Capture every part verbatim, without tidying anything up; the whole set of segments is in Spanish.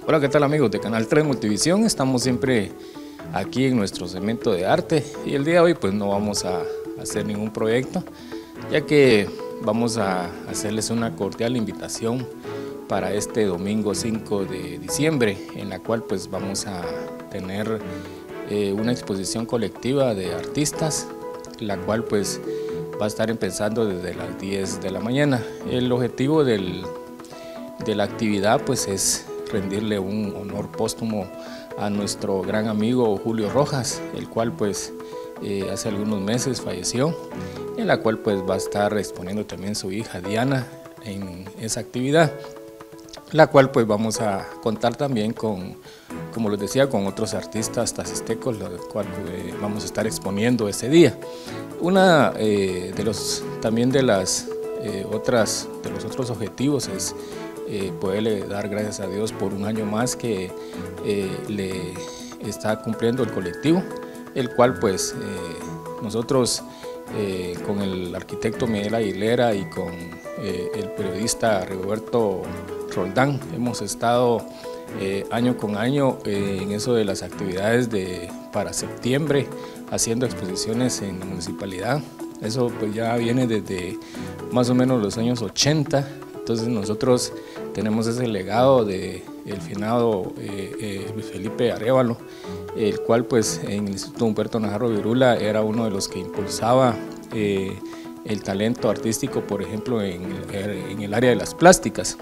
Hola, ¿qué tal amigos de Canal tres Multivisión? Estamos siempre aquí en nuestro segmento de arte y el día de hoy pues no vamos a hacer ningún proyecto, ya que vamos a hacerles una cordial invitación para este domingo cinco de diciembre, en la cual pues vamos a tener eh, una exposición colectiva de artistas, la cual pues va a estar empezando desde las diez de la mañana. El objetivo del, de la actividad pues es rendirle un honor póstumo a nuestro gran amigo Julio Rojas, el cual pues eh, hace algunos meses falleció, en la cual pues va a estar exponiendo también su hija Diana en esa actividad, la cual pues vamos a contar también con, como les decía, con otros artistas tacistecos, los cual eh, vamos a estar exponiendo ese día. Una eh, de los también de las eh, otras de los otros objetivos es Eh, poderle dar gracias a Dios por un año más que eh, le está cumpliendo el colectivo, el cual pues eh, nosotros eh, con el arquitecto Miguel Aguilera y con eh, el periodista Rigoberto Roldán hemos estado eh, año con año eh, en eso de las actividades de, para septiembre, haciendo exposiciones en la municipalidad. Eso pues ya viene desde más o menos los años ochenta. Entonces nosotros tenemos ese legado de el finado eh, eh, Luis Felipe Arévalo, el cual pues en el Instituto Humberto Najarro Virula era uno de los que impulsaba eh, el talento artístico, por ejemplo en el, en el área de las plásticas.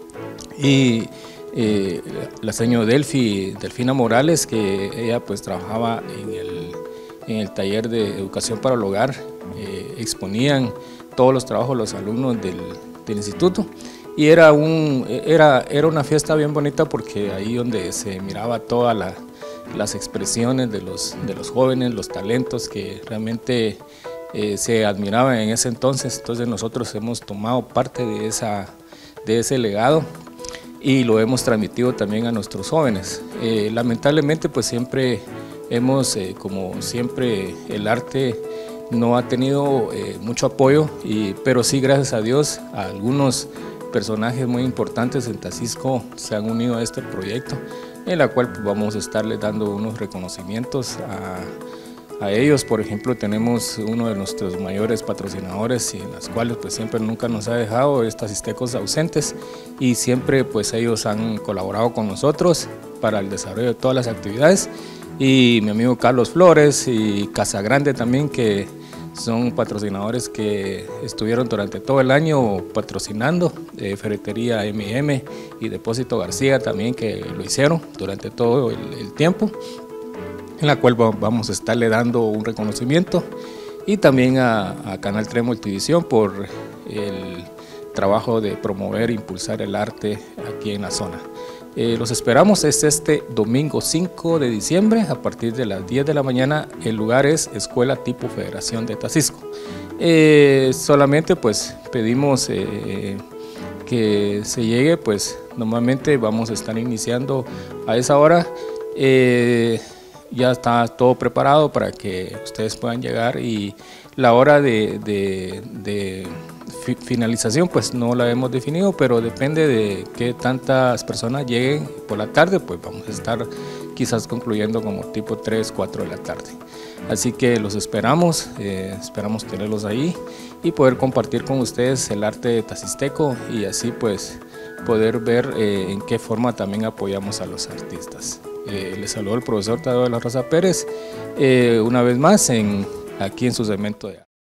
Y eh, la señora Delfi, Delfina Morales, que ella pues trabajaba en el, en el taller de educación para el hogar, eh, exponían todos los trabajos de los alumnos del del instituto, y era, un, era, era una fiesta bien bonita porque ahí donde se miraba todas la, las expresiones de los, de los jóvenes, los talentos que realmente eh, se admiraban en ese entonces. Entonces nosotros hemos tomado parte de, esa, de ese legado y lo hemos transmitido también a nuestros jóvenes. Eh, lamentablemente pues siempre hemos, eh, como siempre el arte no ha tenido eh, mucho apoyo, y, pero sí, gracias a Dios, a algunos personajes muy importantes en Tacisco se han unido a este proyecto, en la cual pues, vamos a estarles dando unos reconocimientos a, a ellos. Por ejemplo, tenemos uno de nuestros mayores patrocinadores, y en las cuales pues siempre nunca nos ha dejado, es Tacistecos Ausentes, y siempre pues ellos han colaborado con nosotros para el desarrollo de todas las actividades. Y mi amigo Carlos Flores y Casa Grande también, que son patrocinadores que estuvieron durante todo el año patrocinando, eh, Ferretería M y M y Depósito García también, que lo hicieron durante todo el, el tiempo, en la cual vamos a estarle dando un reconocimiento, y también a, a Canal tres Multivisión por el trabajo de promover e impulsar el arte aquí en la zona. Eh, los esperamos, es este domingo cinco de diciembre a partir de las diez de la mañana. El lugar es Escuela Tipo Federación de Tacisco. Eh, solamente pues pedimos eh, que se llegue, pues normalmente vamos a estar iniciando a esa hora. Eh, ya está todo preparado para que ustedes puedan llegar, y la hora de, de, de finalización pues no la hemos definido, pero depende de que tantas personas lleguen por la tarde, pues vamos a estar quizás concluyendo como tipo tres, cuatro de la tarde. Así que los esperamos, eh, esperamos tenerlos ahí y poder compartir con ustedes el arte tacisteco, y así pues poder ver eh, en qué forma también apoyamos a los artistas. Eh, les saludo el profesor Tadeo de la Rosa Pérez, eh, una vez más en, aquí en su segmento de